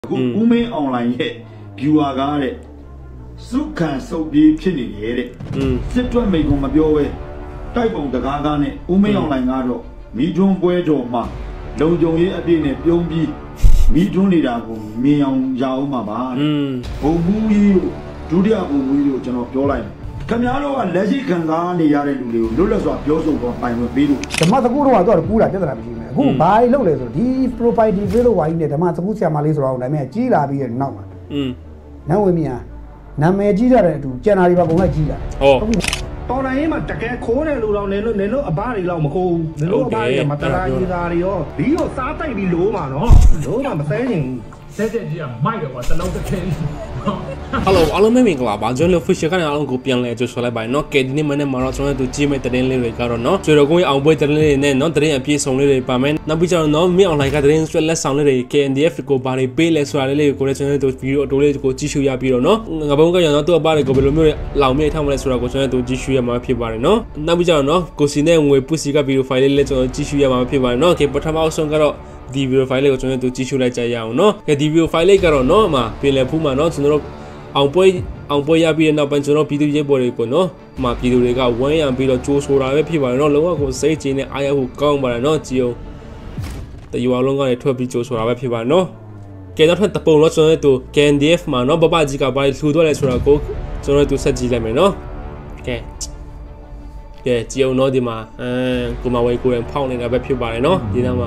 ဦးမင်းအွန်လိုင်းရဲ့ viewer ကားတဲ့စုခံစုပ်ပြေးဖြစ်နေတယ်တဲ့စစ်တွက်မိတ်ကမပြောပဲတိုက်ပုံတကားကားနဲ့ဦးမင်းအွန်လိုင်းကတော့မိထွန်းပွဲတော်မှာလုံခြုံရေးအပြည့်နဲ့ပြုံးပြီးမိထွန်းနေတာကိုမြင်အောင်ရအောင်မှာပါဘုံဘူးကြီးတို့ဒုတိယဘုံဘူးကြီးတို့ကျွန်တော်ပြောလိုက်ခင်ဗျားတို့ကလက်ရှိခံစားနေရတဲ့လူတွေကိုလွတ်လပ်စွာပြောဆိုတော့ပိုင်ဝင်ပေးလို့ဓမ္မစကူတော့ကတော့ကူးတာပြဿနာမရှိဘူးအခုဘာလို့လဲဆိုတော့ဒီ profile ဒီလိုဝိုင်းနဲ့ဓမ္မစကူဆရာမလေးဆိုတော့ဒါပေမဲ့ကြီးလာပြီးတဲ့နောက်မှာနောက်ဝင်မြန်နာမည်ကြီးကြတဲ့အတူကျန်တာတွေပါပုံလိုက်ကြီးလာတော်တိုင်းမှာတကယ်ခိုးတယ်လို့တော့နေလို့အဘတွေတော့မခိုးဘူးနေလို့အဘတွေမတရာကြီးသားတွေရောဒီကိုစားတိုက်ပြီးလို့မှာနော်လို့မှမသိရင်ဆက်ကြီးကမိုက်တော့တလုံးတစ်ထင်းHello အားလုံးမင်္ဂလာပါကျွန်တော် Fish ကနေအားလုံးကိုပြန်လဲကြိုဆိုလိုက်ပါနော်ကဲဒီနေ့မနေ့မှာတော့ကျွန်တော်တို့ကြည့်မဲ့တဲ့လေးတွေကတော့နော်ကျွေတော်ကုန်းအောင်ပွဲတဲ့လေးနဲ့နော်တဲ့အပြည့်စုံလေးတွေပါမယ်နောက်ပြီးတော့နော်မင်း online ကတဲ့လက်ဆောင်လေးတွေ KNDF ကိုဘာတွေပေးလဲဆိုတာလေးကိုလည်းကျွန်တော်တို့ဗီဒီယိုအတိုးလေးကိုကြည့်ရှုရပြီးတော့နော်ငါဘုံကရနော်သူ့အပတွေကိုဘယ်လိုမျိုးလောင်မြေထောက်မလဲဆိုတာကိုကျွန်တော်တို့ကြည့်ရှုရမှာဖြစ်ပါတယ်နော်နောက်ပြီးတော့နော်ကိုစီနဲ့ငွေပုစီကဗီဒီယိုဖိုင်လေးလည်းကျွန်တော်ကြည့်ရှုရမှာဖြစ်ပါတယ်နော်ကဲပထမအဆုံးကတော့ဒီဗီဒီယိုဖိုင်လေးကိုကျွန်တော်တို့ကြည့်ရှုလိုက်ကြရအောင်နော်ကဲဒီဗီဒီယိုဖိုင်လေးကတော့နော်ပြင်လည်ဖူးမှာနော်ကျွန်တော်တို့အောင်ပွဲရပြီးတဲ့နောက်ပိုင်းကျွန်တော်ပြည်သူရဲဘော်တွေကိုနော်ပြည်သူတွေကဝမ်းရံပြီးတော့ကြိုးဆိုတာပဲဖြစ်ပါတယ်နော်လုံးဝကိုစိတ်ကြည်နဲ့အားရဖို့ကောင်းပါတယ်နော်ကြည်အောင်တရွာလုံးကနေထွက်ပြီးကြိုးဆိုတာပဲဖြစ်ပါတယ်နော်ကဲတော့ထပ်တပုံလို့ကျွန်တော်တို့ KNDF မှာနော်ဘဘကြီးကဘာလှူတော့လဲဆိုတာကိုကျွန်တော်တို့ဆက်ကြည့်လိုက်မယ်နော်ကဲကြည်အောင်နော်ဒီမှာကိုမဝေကိုရင်ဖောင်းနေတာပဲဖြစ်ပါတယ်နော်ဒီနောက်မှာ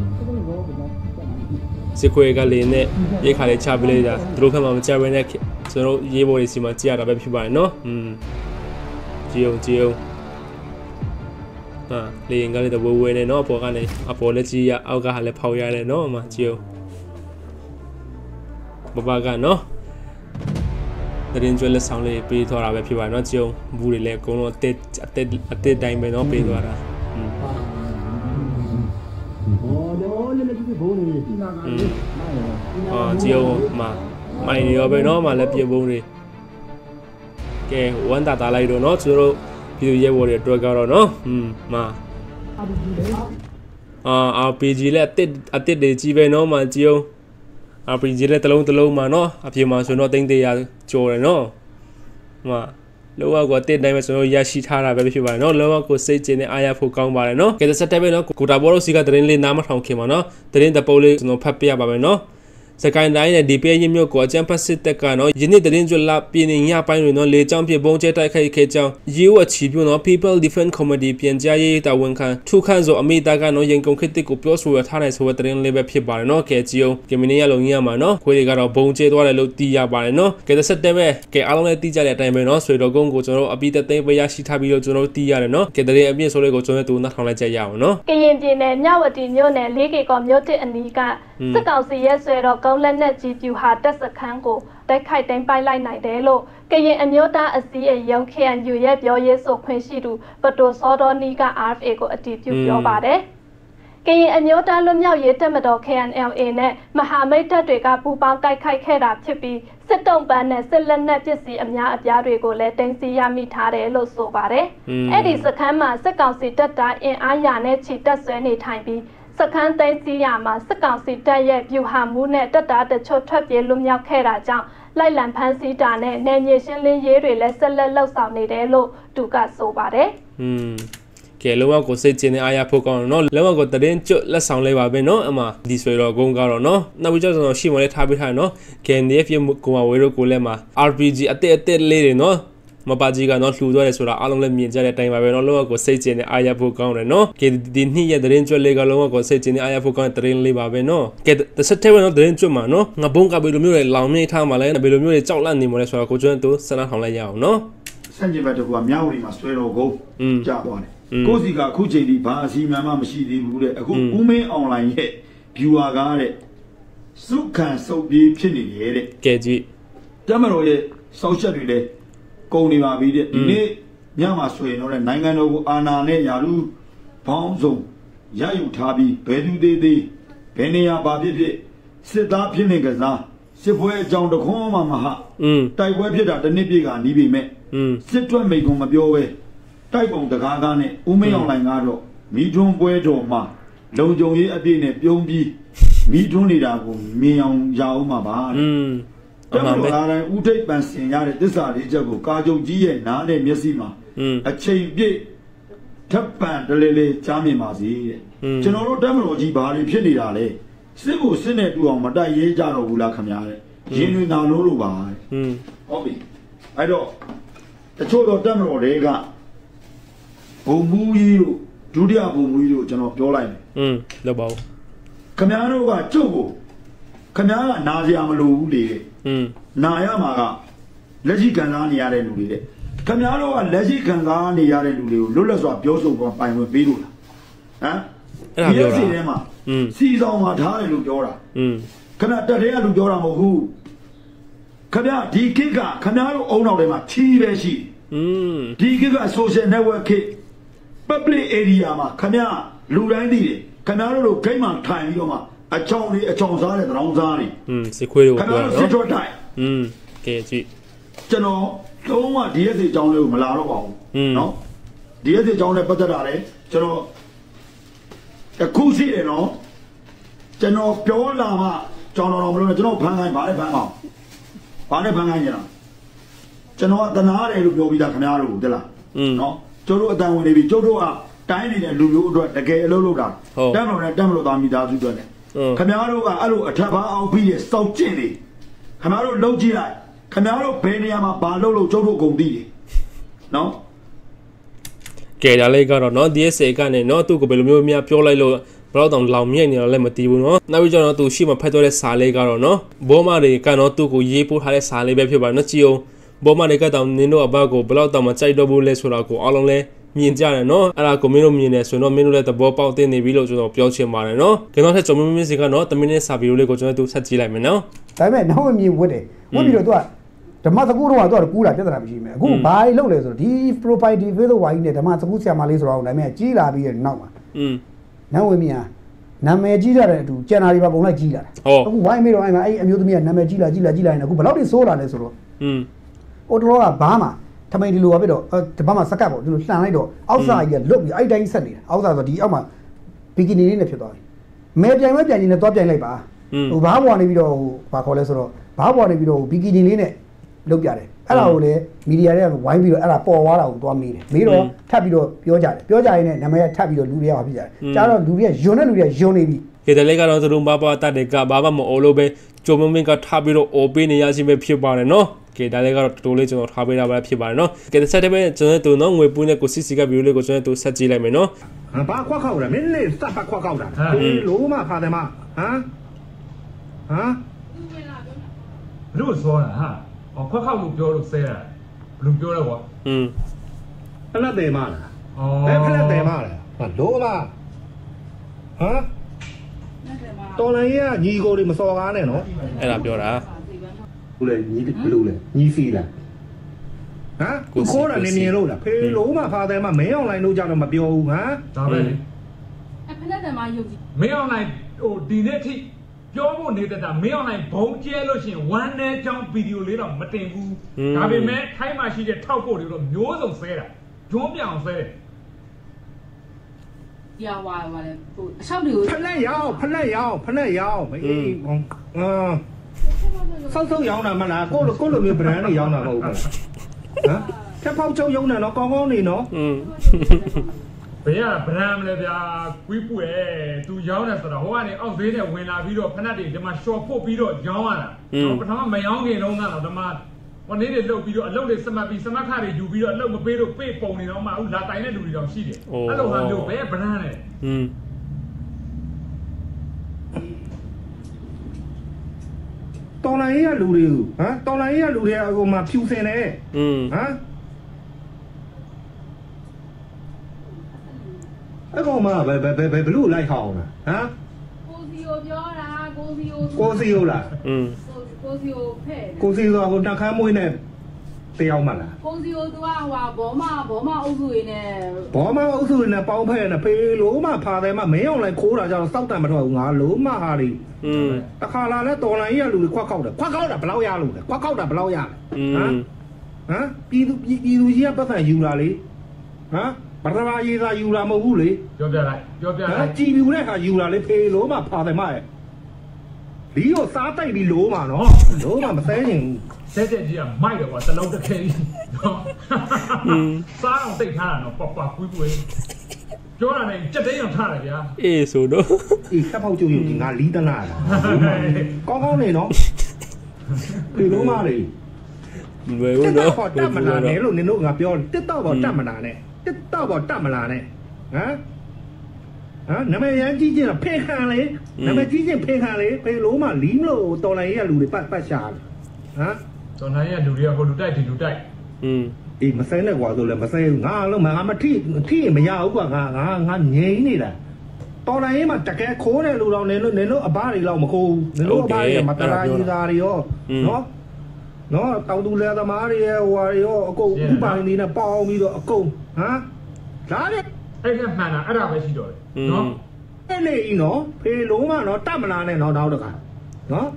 စစ်ခွေကလေးနဲ့ရိတ်ခါလေးချပေးလိုက်တာသူတို့ဖက်မှာမကြဘဲနဲ့ကျွန်တော်ရေးပေါ်လေးစီမှာကြည့်ရတာပဲဖြစ်ပါတယ်နော်ကြည့်အောင်လေရင်ကလေးတော့ဝဲနေနော်အပေါ်ကနေအပေါ်လက်ကြည့်ရအောက်ကဟာလည်းဖောက်ရတယ်နော်ကြည့်အောင်ဘကနော်တရင်ကျွဲလက်ဆောင်လေးပေးထားတာပဲဖြစ်ပါတယ်နော်ကြည့်အောင်ဘူးတွေလည်းအကုန်လုံးအသက်တိုင်းပဲနော်ပေးသွားတာကြည့်အောင်မိုင်းရောပဲနော်လည်းပြေပုံးတွေကဲဝမ်းတာလိုက်တော့နော်ကျွန်တော်တို့ပြည်သူရဲဘော်တွေအတွက်ကတော့နော်RPG လည်းအတစ်တွေကြီးပဲနော်ကြည့်အောင် RPG လည်းတလုံးမှာနော်အပြင်မှာဆိုတော့သိန်း100ကျော်တယ်နော်လောကကိုတစ်တိုင်းပဲကျွန်တော်ရရှိထားတာပဲဖြစ်ပါတယ်နော်လောကကိုစိတ်ကျင်နဲ့အားရဖို့ကောင်းပါတယ်နော်ကဲစက်တက်ပဲနော်ကိုတာဘောလို့စီကတရင်လေးနားမထောင်ခင်ပါနော်တရင်တပုတ်လေးကျွန်တော်ဖတ်ပြရပါမယ်နော်စကိုင်းတိုင်းနဲ့ဒီပေးရင်းမျိုးကိုအကြံဖတ်စစ်တက်ကနော်ယနေ့တရင်ကျွလာပြင်းညပိုင်းတွေနော်လေချောင်းပြဘုံကျဲတိုက်ခိုက်ခဲ့ကြောင်းရေဝချီပြနော် People Defense Comedy ပြန်ကြားရေးတာဝန်ခံထုခန့်ဆိုအမိတာကနော်ရင်ကုန်ခစ်တစ်ကိုပြောဆိုရထားတဲ့ဆိုတဲ့တရင်လေးပဲဖြစ်ပါတယ်နော်ကဲကြည့်အောင်ကမင်းရလုံးကြီးရမှာနော်ခွေးတွေကတော့ဘုံကျဲသွားတယ်လို့သိရပါတယ်နော်ကဲစက်တက်ပဲကဲအားလုံးလည်းသိကြတဲ့အတိုင်းပဲနော်ဆွေတော်ကုန်းကိုကျွန်တော်အပိသက်သိမ်းပေးရရှိထားပြီးတော့ကျွန်တော်သိရတယ်နော်ကဲတရင်အပြည့်ဆိုလေးကိုကျွန်တော်တို့နှောက်ထောင်လိုက်ကြရအောင်နော်ကရင်ပြည်နယ်မြဝတီမြို့နယ်၄ကေကောမြို့တစ်အနီးကစစ်ကောင်စီရဲဆွဲတော်ကုန်းလက်နဲ့ကြီးပြူဟာတက်စခန်းကိုတိုက်ခိုက်တိုင်းပိုက်လိုက်နိုင်တယ်လို့ကရင်အမျိုးသားအစည်းအရုံး KNU ရဲ့ပြောရေးဆိုခွင့်ရှိသူပတိုစောတော်နီက RFA ကိုအတည်ပြုပြောပါတယ်။ကရင်အမျိုးသားလွတ်မြောက်ရေးတပ်မတော် KNLA နဲ့မဟာမိတ်တပ်တွေကပူးပေါင်းတိုက်ခိုက်ခဲ့တာဖြစ်ပြီးစစ်တုံးပန်းနဲ့စစ်လက်နက်ပစ္စည်းအများအပြားတွေကိုလည်းတင်စီရမိထားတယ်လို့ဆိုပါတယ်။အဲ့ဒီစခန်းမှာစစ်ကောင်စီတပ်သားအင်အားရာနဲ့ချီတက်ဆွဲနေထိုင်ပြီးစခန်းသိမ်းစီးရမှာစစ်ကောင်စီတပ်ရဲ့ဗျူဟာမှုနဲ့တပ်သားတချို့ထွက်ပြေးလွတ်မြောက်ခဲ့တာကြောင့်လိုက်လံဖမ်းဆီးတာနဲ့နယ်မြေရှင်းလင်းရေးတွေလည်းဆက်လက်လှုပ်ဆောင်နေတယ်လို့သူကဆိုပါတယ်ကဲလောကကိုစိတ်ကျင်နေအားရဖို့ကောင်းတော့နော်လောကကိုတရင်ကျွတ်လက်ဆောင်လေးပါပဲနော်ဒီဆွေတော်ကုန်းကတော့နော်နောက်ပြီးတော့ရှိမလဲထားပေးထားနော် KNDF ရဲ့ကိုမဝေတို့ကိုလည်းမှာ RPG အတက်လေးတွေနော်မပါကြီးကနော်လှူသွားတယ်ဆိုတာအားလုံးလည်းမြင်ကြတဲ့အတိုင်းပါပဲနော်လောကကိုစိတ်ကျင်နေအားရဖို့ကောင်းတယ်နော်ကဲဒီနှစ်ရဲ့တရင်ကျွတ်လေးကလောကကိုစိတ်ကျင်နေအားရဖို့ကောင်းတဲ့တရင်လေးပါပဲနော်ကဲတစ်ဆက်တည်းပဲနော်တရင်ကျွတ်မှာနော်ငါဘုံကဘယ်လိုမျိုးလဲလောင်နေထားမှာလဲဘယ်လိုမျိုးလဲကြောက်လန့်နေမလဲဆိုတာကိုကျွန်တော်တို့စမ်းထောင်လိုက်ရအောင်နော်ဆန့်ကျင်ဘက်တကူကမြောက်ဝတီမှာဆွဲတော်ကုန်ကြာသွားတယ်ကိုစီကအခုချိန်ထိဘာအစီအမံမှမရှိသေးဘူးတဲ့အခုဦးမင်းအွန်လိုင်းရဲ့ viewer ကားတဲ့စုခံစုပ်ပြေးဖြစ်နေတယ်တဲ့ကဲကြည့်တမတော်ရဲ့စောက်ချက်တွေလည်းကုန်နေပါပြီတဲ့ဒီနေ့ညမှာဆိုရင်တော့နိုင်ငံတော်ကိုအာဏာနဲ့ယာရုဘောင်းစုံရယူထားပြီးဘယ်သူသေးဘယ်နေရာပါဖြစ်စစ်သားဖြစ်နေကစားစစ်ပွဲအကြောင်းတခွန်းမှမဟာတိုက်ပွဲဖြစ်တာတစ်နှစ်ပြည့်ကနီးပြီမဲ့စစ်တွက်မိတ်ကမပြောပဲတိုက်ပုံတကားကားနဲ့ဦးမင်းအွန်လိုင်းကတော့မိထွန်းပွဲတော်မှာလုံခြုံရေးအပြည့်နဲ့ပြုံးပြီးမိတွန်းနေတာကိုမြင်အောင်ရအောင်မှာပါတက်မလို့အားတိုင်းဥထိပ်ပန်ဆင်ရတဲ့သစ္စာလေးချက်ကိုကာကြုံကြီးရဲ့နားနဲ့မျက်စိမှာအချိန်ပြည့်ထပ်ပန်တလေးလေးကြားမြင်ပါစေတဲ့ကျွန်တော်တို့တက်မလို့ကြီးဘာတွေဖြစ်နေတာလဲစစ်ကိုစစ်နဲ့တူအောင်မတိုက်ရေးကြတော့ဘူးလားခင်ဗျာတဲ့ရင်းတွေနာလို့လို့ပါတဲ့ဟုတ်ပြီအဲ့တော့တချို့တော့တက်မလို့တွေကဘုံမူကြီးတို့ဒုတိယဘုံမူကြီးတို့ကျွန်တော်ပြောလိုက်တယ်လောက်ပါဦးခင်ဗျားတို့ကကျုပ်ကိုခင်ဗျားကနာစရာမလိုဘူးလေနာရမှာကလက်ရှိခံစားနေရတဲ့လူတွေတဲ့ခင်ဗျားတို့ကလက်ရှိခံစားနေရတဲ့လူတွေကိုလွတ်လပ်စွာပြောဆိုပေါ်ပိုင်ဝင်ပေးလို့လားဟမ်ဒီစီထဲမှာစီဆောင်မှာထားတယ်လို့ပြောတာခင်ဗျာတက်တဲ့လူပြောတာမဟုတ်ဘူးခင်ဗျာဒီကိကခင်ဗျားတို့အုံနောက်ထဲမှာချီးပဲရှိဒီကိက social network ကိ public area မှာခင်ဗျာလူတိုင်းသိတယ်ခင်ဗျားတို့ဂိမ်းမှာထိုင်ပြီးတော့မှအချောင်းလေးအချောင်းစားတဲ့တောင်စားတွေစစ်ခွေးတို့ပြောတော့စစ်ထွက်တိုင်းကဲကြည့်ကျွန်တော်လုံးဝ DSA အကြောင်းလေးကိုမလာတော့ပါဘူးเนาะ DSA အကြောင်းနဲ့ပတ်သက်တာလေကျွန်တော်အခုရှိတယ်เนาะကျွန်တော်ပြောလာမှကြောင်တော်မလို့ကျွန်တော်ဖန်ခိုင်းဗာနဲ့ဖန်အောင်ဗာနဲ့ဖန်ခိုင်းကြတာကျွန်တော်ကတနာတယ်လို့ပြောပြီးသားခင်ဗျားတို့တက်လားเนาะကျတို့အတန်ဝင်နေပြီကျတို့ကတိုင်းနေတဲ့လူမျိုးအတွက်တကယ်အလုပ်လုပ်တာတက်မလို့နဲ့တက်မလို့သားမိသားစုအတွက်လည်းခင်ဗျားတို့ကအဲ့လိုအထက်ဘာအောင်ပြီးရစောက်ကျင့်နေခင်ဗျားတို့လှုပ်ကြည့်လိုက်ခင်ဗျားတို့ဘယ်နေရာမှာဘာလုပ်လို့ကျတို့အကုန်သိတယ်နော်ကဲဒါလေးကတော့နော် DSA ကနေနော်သူ့ကိုဘယ်လိုမျိုးများပြောလိုက်လို့ဘယ်တော့တောင်လောင်မြိုက်နေတော့လည်းမသိဘူးနော်နောက်ပြီးတော့သူရှိမှဖတ်တော့တဲ့စာလေးကတော့နော်ဘောမတွေကတော့သူ့ကိုရေးပို့ထားတဲ့စာလေးပဲဖြစ်ပါတယ်နော်ကြည့်အောင်ဘောမတွေကတောင်နင်းတို့အဘကိုဘယ်တော့တောင်မကြိုက်တော့ဘူးလဲဆိုတော့ကိုအားလုံးလဲမြင်ကြတယ်နော်အဲ့ဒါကိုမင်းတို့မြင်နေဆိုတော့မင်းတို့လည်းသဘောပေါက်သိနေပြီလို့ကျွန်တော်ပြောချင်ပါတယ်နော်ကျွန်တော်ထက်ကျွန်မင်းစီကတော့တမင်းနဲ့စာဗီဒီယိုလေးကိုကျွန်တော်တို့ဆက်ကြည့်လိုက်မယ်နော်ဒါပေမဲ့နောက်မမြင်ဝတ်တယ်ဝတ်ပြီးတော့သူကဓမ္မစကူတော့သူကကူးတာပြဿနာမရှိမယ်အခုဘာလုပ်လဲဆိုတော့ဒီ profile ဒီ Facebook ဝိုင်းနဲ့ဓမ္မစကူဆရာမလေးဆိုတော့ဒါပေမဲ့ကြီးလာပြီးတဲ့နောက်မှာနောက်ဝင်မြန်နာမည်ကြီးကြတဲ့အတူကျန်တာတွေပါပုံလိုက်ကြီးလာတယ်အခုဝိုင်းပြီးတော့အဲ့မှာအဲ့အမျိုးသမီးကနာမည်ကြီးလာရင်အခုဘယ်လောက်ထိစိုးလာလဲဆိုတော့ဟိုတော့ကဘာမှထမိန်ဒီလိုပဲတော့ဒီဘက်မှာစကတ်ပေါ့ဒီလိုလှန်လိုက်တော့အောက်စာကြီးကလွတ်ပြီးအဲ့တိုင်းဆက်နေတာအောက်စာဆိုဒီအောက်မှာဘီကီနီလေးနဲ့ဖြစ်သွားပြီမဲပြိုင်မဲပြိုင်ကြီးနဲ့သွားပြိုင်လိုက်ပါဟိုဘားပေါ်နေပြီးတော့ဟိုဘာခေါ်လဲဆိုတော့ဘားပေါ်နေပြီးတော့ဘီကီနီလေးနဲ့လုပ်ပြတယ်အဲ့ဒါကိုလည်းမီဒီယာတွေကဝိုင်းပြီးတော့အဲ့ဒါပေါ်သွားတာကိုသွားမေးတယ်မေးတော့ထပ်ပြီးတော့ပြောကြရင်လည်းနာမည်ထပ်ပြီးတော့လူတွေကဖြစ်ကြတယ်ကြားတော့လူတွေကယွန်းတဲ့လူတွေကယွန်းနေပြီကဲတယ်လေကတော့သူတို့ဘာတတ်တယ်ကဘာမှမအိုးလို့ပဲဂျုံမင်းကထပ်ပြီးတော့အိုပေးနေရချင်းပဲဖြစ်ပါတယ်နော်ကဲဒါလေးကတော့တိုးလေးကျွန်တော်ထားပေးတာပဲဖြစ်ပါတယ်နော်ကဲတစ်ဆက်တည်းပဲကျွန်တော်တို့နော်ငွေပူးနဲ့ကိုစီစီကဗီဒီယိုလေးကိုကျွန်တော်တို့ဆက်ကြည့်လိုက်မယ်နော်ဘာခွက်ခောက်တာမင်းလေးစပ်ခွက်ခောက်တာလို့မဖာတယ်မဟမ်လို့ဆိုတာဟာခွက်ခောက်လို့ပြောလို့ဆဲတာဘယ်လိုပြောလဲကွာဖလက်တယ်မလားဘယ်ဖလက်တယ်မလားဘာလို့မဟမ်တော်လည်းရညီကိုတွေမစော်ကားနဲ့နော်အဲ့ဒါပြောတာဘူးလေညီဘလို့လဲညီစီလားဟမ်ကိုခိုးတာနေလို့လားဖေလို့မဖာတယ်မမင်းအောင်လိုင်းလို့ကြတော့မပြောဘူးဟမ်ဒါပဲလေအဖလက်တယ်မယုတ်ကြည့်မင်းအောင်လိုင်းဟိုဒီနေ့ထိပြောဖို့နေတတ်တာမင်းအောင်နိုင်ဘုံကျဲလို့ရှိရင်ဝမ်းနဲ့ကြောင်းဗီဒီယိုလေးတော့မတင်ဘူးဒါပေမဲ့ထိုင်းမှာရှိတဲ့ထောက်ဖို့တွေတော့မျိုးစုံဆဲတာဂျွန်းပြောင်ဆဲတယ်ရဝါလေဟိုအချောက်တွေကိုဖလက်ရောင်းမအေးဆောက်ရောင်းတာမလားကိုလိုမျိုး brand တွေရောင်းတာမဟုတ်ဘူးဟမ်ထက်ပေါက်ချုံရောင်းတာနော်ကောင်းနေနော်ဘယ်ကဗရမ်လဲဗျာကွီးပွေသူရောင်းတယ်ဆိုတော့ဟိုကနေအောက်ဈေးနဲ့ဝင်လာပြီးတော့ဖနက်တွေဒီမှာရှော့ဖို့ပြီးတော့ရောင်းရတာပထမမရောင်းခင်လုံးကတော့ဒီမှာဟိုနေ့တွေလှုပ်ပြီးတော့အလုပ်တွေစမှတ်ပြီးစမှတ်ခတွေယူပြီးတော့အလုပ်မပေးလို့ပေးပုံနေတော့မှအခုလာတိုင်တဲ့လူတွေတော့ရှိတယ်အဲ့လိုဟာမျိုးဘယ်ဗရမ်လဲတော်လိုင်းရလူတွေကိုဟမ်တော်လိုင်းရလူတွေကဟိုမှာဖြူစင်တယ်ဟမ်အဲ့ကောင်မဘယ်လို့လိုက်ခေါအောင်လားဟမ်ကိုစီယိုပြောတာကိုစီယိုလားကိုစီယိုဖဲ့ကိုစီယိုကနှခမ်းမွေးနဲ့တယောက်မှလားကိုစီယိုသူကဟိုဘောမအုပ်စုရင်းနဲ့ပေါင်းဖဲ့နဲ့ဖေးလို့မှဖာတယ်မှမင်းအောင်လိုက်ခိုးတာကြတော့စောက်တန်မထွက်ဘူးငါလို့မှဟာဒီတခါလာလဲတော်လိုင်းရလူတွေခွက်ခောက်တာဘယ်လောက်ရလို့လဲခွက်ခောက်တာဘယ်လောက်ရလဲဟမ်ပြည်သူကြီးကပတ်သက်ယူလာလေဟမ်ဘာသာရေးသာယူလာမဟုတ်ဘူးလေပြောပြလိုက်ကြည်ပြူတဲ့ခါယူလာလေဖေးလို့မှဖာတယ်မရဲ့你有啥带比罗嘛喏，罗嘛没带人。 这只啊卖的话，这老得开，啥样对他呢？爸贵不贵？叫他呢，这这样差了呀？ 说的。 他跑就有点啊，离得来了。刚刚那喏，对罗嘛嘞。这到跑这么难呢？你弄个标，这到跑这么难呢？这到跑这么难呢？那么人之前配看嘞，那么之前配看嘞，配罗嘛离了，到来也路里不下了， 到来也路里好路带路带， mà xây này quả rồi là mà xây ngã luôn mà mà thi mà giàu quá ngã nhảy này là to này mà chặt cái khố này lúc đầu nên nó ba đi lâu mà khô nên nó ba đi mà ta ra đi ra đi nó tàu tu leo ta má đi qua đi cô cũng ba đi là bao mi rồi cô hả giá đấy cái hàng là ra phải gì rồi nó cái này nó phê lúa mà nó trăm là này nó đâu được à nó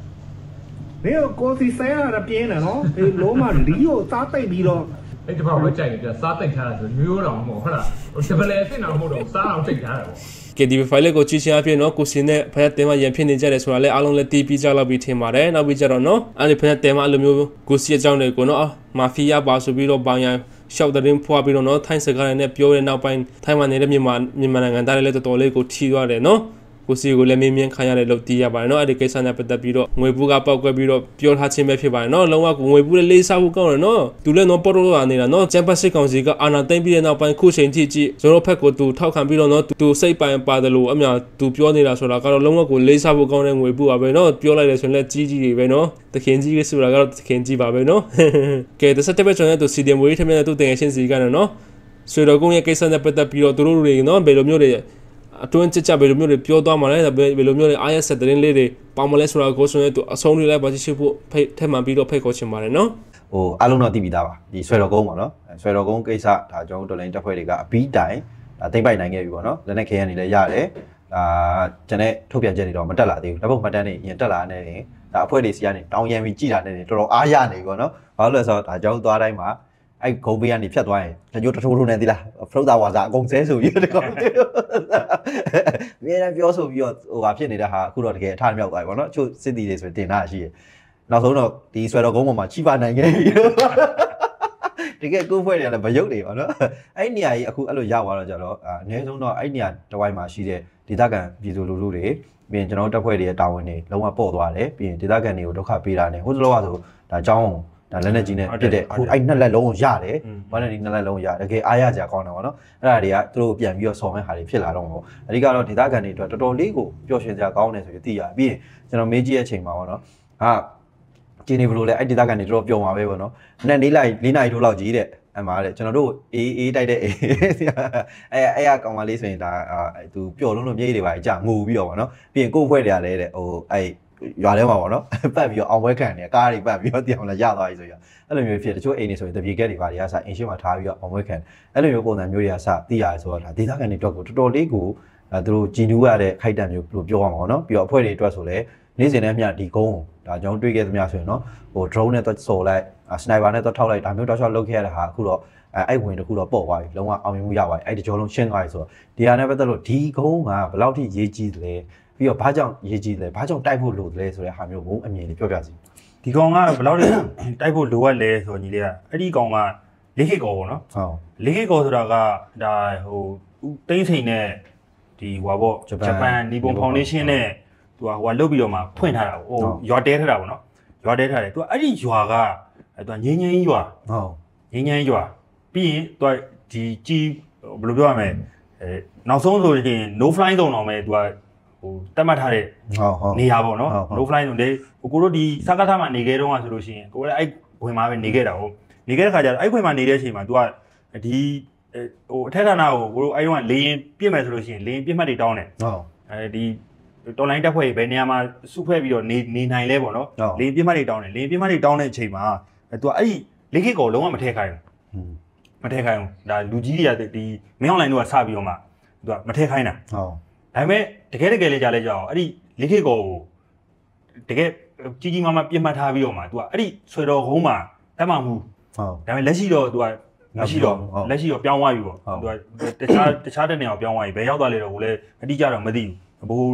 nếu cô thì xe là tiền này nó phê lúa mà lý do giá tay bị rồi cái bảo vệ chạy thì giá tay thà rồi nhiều lòng mỏ phải là cái vấn đề thế nào mua được giá nào chạy thà rồi cái điều phải là có chuyện gì phải nó có xin này phải tema yang phải nên ra số là along là TP ra là bị thêm mà đấy nó bị ra nó anh phải tema là nhiều có sự trong này của nó mafia bảo số bị nó bao nhiêu sau đó đến phá bị nó thay sự cái này biểu hiện nào phải thay mà này mình mà ngàn ta lấy từ tổ lấy có thi vào đấy nó có sự cái là mình khai ra đầu tiên bài nó ở cái sản phẩm đặc biệt đó người phụ gặp cái bị đó biểu hạt trên mấy bài nó lâu qua người phụ lấy sao cũng có nó tu lên nó bắt đầu anh này nó chẳng phải sự công gì cả anh tên bị nào phải khu sinh chỉ rồi phải có tu thao khám bị nó tu xây bài bài được luôn em tu biểu này là số là cái lâu qua lấy sao cũng có người phụ về nó biểu lại là số là chỉ về nó thực hiện gì cái số là cái thực hiện gì về nó cái thứ sáu cho nên tu sử dụng mới thêm là tu tiền sinh gì cái nó rồi đó cũng cái sản phẩm đặc biệt đó tu rồi nó về lúc như tuần trước về lúc như biểu đó mà này về lúc như ai sẽ đến lấy để bao nhiêu số là có số này tu xong rồi lại bắt đầu phụ phải thêm mà bị đó phải có chuyện mà nó အားလုံးတော့သိပြီးသားပါဒီဆွဲတော်ကုန်းပေါ့နော်ဆွဲတော်ကုန်းကိစ္စဒါကျွန်တော်တို့တော်လိုင်းတက်ဖွဲ့တွေကအပြီးတိုင်ဒါသိမ့်ပိုက်နိုင်ခဲ့ပြီပေါ့နော်လက်နဲ့ခဲရနေလဲရတယ်ဒါကျွန်တဲ့ထုတ်ပြန်ချက်တွေတော့မတက်လာသေးဘူးလက်ပုတ်မှတ်တမ်းတွေရင်တက်လာနေရင်ဒါအဖွဲ့တွေစီကနေတောင်းရမ်းပြီးကြည်လာနေတယ်တော်တော်အားရနေပြီပေါ့နော်ဘာလို့လဲဆိုတော့ဒါကြောင့်သွားတိုင်းမှာအဲ့ဂုံပေးကနေဖြတ်သွားရင်တကြိုးတထိုးထိုးနေသီလားဖရုတ်သားဝါစာအကုန်ဆဲဆိုပြီးတကောင်အများကြီးပြောဆိုပြီးတော့ဟိုဟာဖြစ်နေတဲ့ဟာအခုတော့တကယ်အထမြောက်သွားပြီပေါ့နော်အချို့စစ်တီတွေဆိုတင်တာရှိတယ်နောက်ဆုံးတော့ဒီဆွဲတော်ကုန်းပေါ်မှာချိပါနိုင်ခဲ့ပြီတကယ်ကိုဖွဲ့တယ်လည်းမရုပ်တွေပါနော်အဲ့နေရာကြီးအခုအဲ့လိုရောက်သွားတော့ကြတော့အနည်းဆုံးတော့အဲ့နေရာတဝိုင်းမှာရှိတဲ့ဒေသခံပြည်သူလူထုတွေပြီးရင်ကျွန်တော်တက်ဖွဲ့တွေရဲ့တာဝန်တွေလုံးဝပေါ့သွားတယ်ပြီးရင်ဒေသခံတွေကိုဒုက္ခပေးတာနဲ့ဟိုစလောကဆိုဒါအကြောင်းဒါလက်နဲ့ကြီးနဲ့ပြစ်တဲ့အခုအဲ့နှစ်လက်လုံးကိုရတယ်ဘာနဲ့ဒီနှစ်လက်လုံးရတယ်တကယ်အားရကြကောင်းတယ်ပေါ့နော်အဲ့ဒါတွေကသူတို့ပြန်ပြီးတော့ဆော်မဲ့ဟာတွေဖြစ်လာတော့ပေါ့အဓိကတော့ဒေသခံတွေအတွက်တော်တော်လေးကိုပျော်ရွှင်စရာကောင်းတယ်ဆိုပြီးသိရပြီးရင်ကျွန်တော်မေးကြည့်တဲ့အချိန်မှာပေါ့နော်ကျင်းနေဘလို့လဲအဲ့ဒေသခံတွေတော်တော်ပျော်မှာပဲပေါ့နော်နဲ့၄နာရီထိုးလောက်ကြီးတဲ့အမှားတဲ့ကျွန်တော်တို့အေးတိုက်တဲ့အဲ့ရကောင်မလေးဆိုရင်ဒါသူပျော်လို့မြေးတွေပါကြာငိုပြီးတော့ပေါ့နော်ပြီးရင်ကိုယ့်ဖွဲ့တွေကလည်းတဲ့ဟိုအဲ့ရွာထဲမှာပေါ့နော်ပတ်ပြီးတော့အောင်ပွဲခံနေကားတွေပတ်ပြီးတော့တရားလာရသွားပြီဆိုရအဲ့လိုမျိုးဖြစ်တချို့အိမ်တွေဆိုရင်တပြေကက်တွေပါတွေကစအင်ရှင်းမှာထားပြီးတော့အောင်ပွဲခံအဲ့လိုမျိုးပုံစံမျိုးတွေကစသိရတယ်ဆိုတော့ဒါဒေသခံတွေအတွက်ကိုတော်တော်လေးကိုသူတို့ကြည်နူးရတဲ့ခိုက်တံမျိုးလို့ပြောရမှာပေါ့နော်ပြီးတော့အဖွဲ့တွေအတွက်ဆိုလည်းနေ့စဉ်နဲ့မျှဒီကုန်းဒါကျွန်တော်တွေ့ခဲ့သမျှဆိုရင်နော်ဟို drone နဲ့တော့စော်လိုက်စနိုက်ပါနဲ့တော့ထောက်လိုက်ဒါမျိုးတော့ရှော့လုပ်ခဲ့ရတဲ့ဟာအခုတော့အဲ့ဝင်တစ်ခုတော့ပေါ့သွားပြီလုံးဝအောင်မြင်မှုရသွားပြီအဲ့ဒီကြောလုံးရှင်းသွားပြီဆိုတော့ဒီဟာနဲ့ပတ်သက်လို့ဒီကုန်းကဘယ်လောက်ထိရေးကြီးတယ်လဲပြီးတော့ဘာကြောင့်ရေးကြီးတယ်ဘာကြောင့်တိုက်ဖို့လိုတယ်ဆိုတဲ့ဟာမျိုးဘုံအမြင်လေးပြောပြစီဒီကောင်ကဘယ်လောက်ထိတိုက်ဖို့လိုအပ်လဲဆိုတော့ညီလေးကအဲ့ဒီကောင်က၄ခေတ်ကောပေါ့နော်ဟုတ်၄ခေတ်ကောဆိုတာကဒါဟိုတိမ့်ချိန်နဲ့ဒီဟိုပေါ့ဂျပန်နီပွန်ဖောင်ဒေးရှင်းနဲ့သူကဟိုလုတ်ပြီးတော့မှဖွင့်ထားတာဟိုရွာတဲထားတာပေါ့နော်ရွာတဲထားတယ်သူကအဲ့ဒီရွာကသူကငင်းရွာဟုတ်ငင်းရွာပြီးရင်သူကဒီကြီးဘယ်လိုပြောရမလဲနောက်ဆုံးဆိုရင် no fly zone တော့မယ်သူကဟိုတက်မှတ်ထားတဲ့နေရာပေါ့နော် no fly zone လေကိုတို့ဒီစကားထားမှနေခဲ့တော့ဆိုလို့ရှိရင်ကိုလည်းအဲ့ဝင်မှာပဲနေခဲ့တာဟုတ်နေခဲ့တဲ့ခါကျတော့အဲ့ခွင်မှာနေတဲ့အချိန်မှာသူကဒီဟိုအထက်ဌာနကိုကိုတို့အဲ့တော့လေရင်ပြစ်မယ်ဆိုလို့ရှိရင်လေရင်ပြစ်မှတ်တွေတောင်းတယ်ဟုတ်အဲဒီတော်လိုင်းတက်ဖွဲ့ဘယ်နေရာမှာစုဖွဲ့ပြီးတော့နေနိုင်လဲပေါ့နော်လေရင်ပြစ်မှတ်တွေတောင်းတယ်လေရင်ပြစ်မှတ်တွေတောင်းတဲ့အချိန်မှာသူကအဲ့ဒီလေးခေတ်ကိုလုံးဝမထည့်ခိုင်းဘူးမထည့်ခိုင်းဘူးဒါလူကြီးတွေကဒီမင်းအွန်လိုင်းတို့ကစပြီးတော့မှသူကမထည့်ခိုင်းတာဟုတ်ဒါပေမဲ့တကယ်လေးကြားလဲကြအောင်အဲ့ဒီလေးခေတ်ကိုတကယ်ကြီးကြီးမားမားပြစ်မှတ်ထားပြီးတော့မှသူကအဲ့ဒီဆွေတော်ကုန်းမှာတက်မှမှုဟုတ်ဒါပေမဲ့လက်ရှိတော့သူကမရှိတော့လက်ရှိတော့ပြောင်းသွားပြီပေါ့သူကတခြားတဲ့နေရာကိုပြောင်းသွားပြီဘယ်ရောက်သွားလဲတော့ကိုလည်းအတိအကျတော့မသိဘူးဘ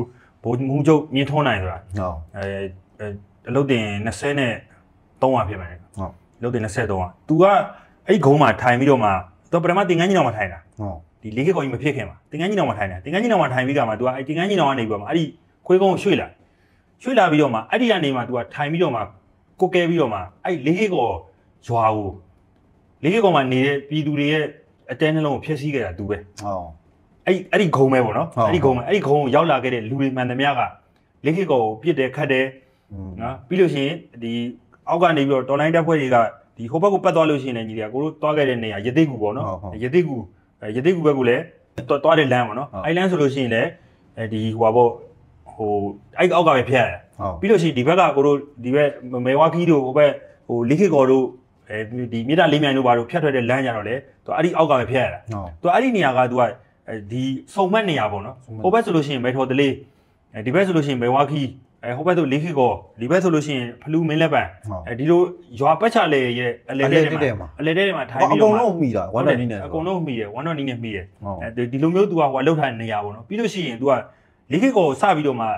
ဘုံမှုချုပ်မြင်းထွန်းနိုင်ဆိုတာအလုပ်တင်20နဲ့300ဖြစ်မယ်ဟုတ်အလုပ်တင်23 သူကအဲ့ဂုံးမှာထိုင်ပြီးတော့မှသူပထမတင်ကန်းကြီးတော်မှာထိုင်တာဟုတ်ဒီလေးခေတ်ကောင်ကြီးမဖြစ်ခင်မှာတင်ကန်းကြီးတော်မှာထိုင်တာတင်ကန်းကြီးတော်မှာထိုင်ပြီးကမှသူကအဲ့တင်ကန်းကြီးတော်ကနေပြီးတော့မှအဲ့ဒီခွေးကုန်းကိုရွှေ့လာပြီးတော့မှအဲ့ဒီကနေမှသူကထိုင်ပြီးတော့မှကိုကဲပြီးတော့မှအဲ့လေးခေတ်ကောင်ရွာကိုလေးခေတ်ကောင်မှာနေတဲ့ပြည်သူတွေရဲ့အတဲနှလုံးကိုဖျက်ဆီးခဲ့တာသူပဲဟုတ်အဲ့ဒီဂုံပဲပေါ့နော်အဲ့ဒီဂုံကိုရောက်လာခဲ့တဲ့လူတွေမှန်သမျှကလေးခေတ်ကောင်ကိုပြစ်တယ်ခတ်တယ်နော်ပြီးလို့ရှိရင်ဒီအောက်ကနေပြီးတော့တော်လိုင်းတက်ဖွဲ့တွေကဒီဟိုဘက်ကိုပတ်သွားလို့ရှိရင်လည်းညီတွေကကိုတို့သွားခဲ့တဲ့နေရာရသေးကူပေါ့နော်ရသေးကူဘက်ကိုလည်းသွားတဲ့လမ်းပေါ့နော်အဲ့လမ်းဆိုလို့ရှိရင်လည်းဒီဟိုပါပေါ့ဟိုအဲ့အောက်ကပဲဖျက်ရတယ်ပြီးလို့ရှိရင်ဒီဘက်ကကိုတို့ဒီဘက်မေဝါခီတို့ဟိုဘက်ဟိုလေးခေတ်ကော်တို့ဒီမြေတာလေးမြိုင်တို့ဘာတို့ဖျက်ထွက်တဲ့လမ်းကြတော့လေသူအဲ့ဒီအောက်ကပဲဖျက်ရတာသူအဲ့ဒီနေရာကသူကဒီစုံမက်နေရာပေါ့နော်ဟိုဘက်ဆိုလို့ရှိရင်မေထော်တလေးဒီဘက်ဆိုလို့ရှိရင်မေဝါခီဟိုဘက်ဆိုလေးခေတ်ကောဒီဘက်ဆိုလို့ရှိရင်ဖလူးမင်းလက်ပံဒီလိုရွာပတ်ချလေရဲ့အလဲတဲထဲမှာထိုင်ပြီးတော့အကုန်လုံးမိတာ1တော့နီးနေအကုန်လုံးမိတယ်1တော့နီးနေမိတယ်ဒီလိုမျိုးသူကဟိုလောက်ထားနေရပါတော့ပြီးလို့ရှိရင်သူကလေးခေတ်ကောစပြီးတော့မှ